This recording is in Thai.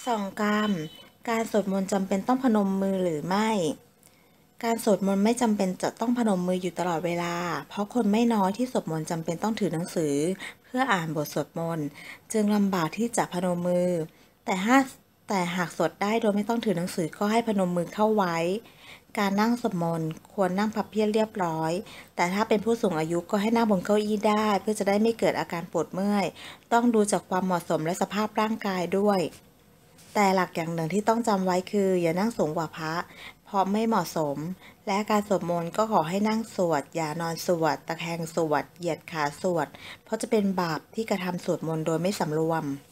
2 กรรมการสวดมนต์จำเป็นต้องพนมมือหรือไม่การสวดมนต์ไม่จำเป็นจะต้องพนมมืออยู่ตลอดเวลาเพราะคนไม่น้อยที่สวดมนต์จำเป็นต้องถือหนังสือเพื่ออ่านบทสวดมนต์จึงลำบากที่จะพนมมือแต่หากสวดได้โดยไม่ต้องถือหนังสือก็ให้พนมมือเข้าไว้การนั่งสวดมนต์ควรนั่งพับเพียบเรียบร้อยแต่ถ้าเป็นผู้สูงอายุก็ให้นั่งบนเก้าอี้ได้เพื่อจะได้ไม่เกิดอาการปวดเมื่อยต้องดูจากความเหมาะสมและสภาพร่างกายด้วย แต่หลักอย่างหนึ่งที่ต้องจำไว้คืออย่านั่งสูงกว่าพระเพราะไม่เหมาะสมและการสวดมนต์ก็ขอให้นั่งสวดอย่านอนสวดตะแคงสวดเหยียดขาสวดเพราะจะเป็นบาปที่กระทำสวดมนต์โดยไม่สำรวม